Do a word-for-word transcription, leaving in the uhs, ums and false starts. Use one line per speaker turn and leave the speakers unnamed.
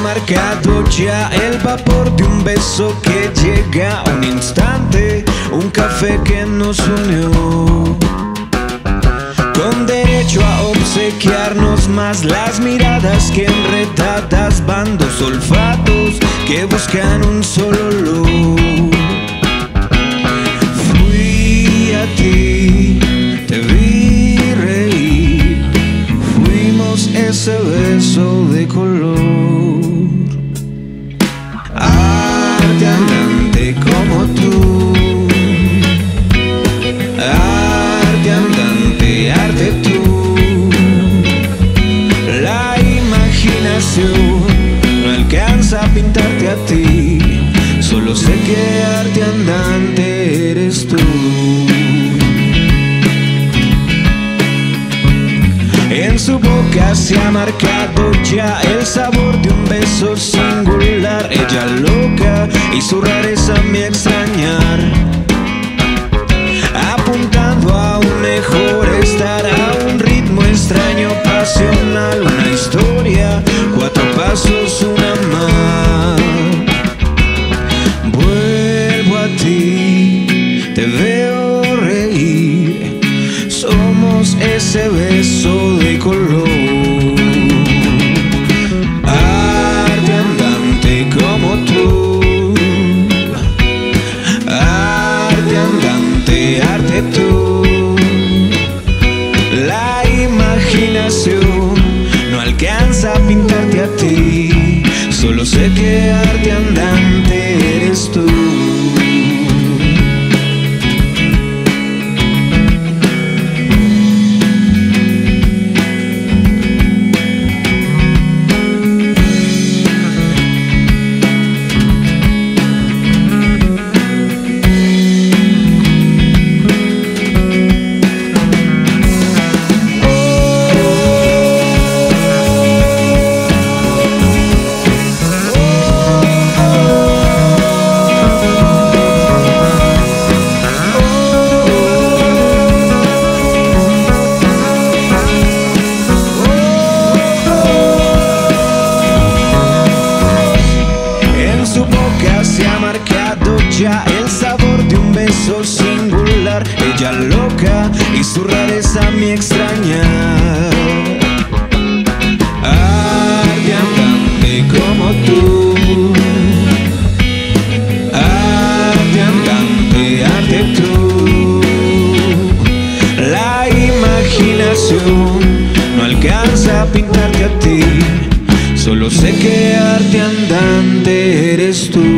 marcado ya el vapor de un beso que llega, un instante, un café que nos unió, con derecho a obsequiarnos más las miradas que enredadas van, dos olfatos que buscan un solo olor. Fui a ti, te vi reír, fuimos ese beso de color. Arte andante como tú, arte andante, arte tú. La imaginación no alcanza a pintarte a ti, solo sé que arte andante eres tú. En su boca se ha marcado ya el sabor de un beso singular, ella loca y su rareza me extrañar, apuntando a un mejor estar, a un ritmo extraño, pasional, una historia, cuatro pasos, una más. Vuelvo a ti, te veo reír, somos ese beso de color. Arte andante como tú, arte andante, arte tú. La imaginación no alcanza a pintarte a ti, solo sé que arte andante eres tú. Se ha marcado ya el sabor de un beso singular, ella loca y su rareza me extraña. Arte andante como tú, arte andante, arte tú. La imaginación no alcanza a pintarte a ti, solo sé que arte andante eres tú.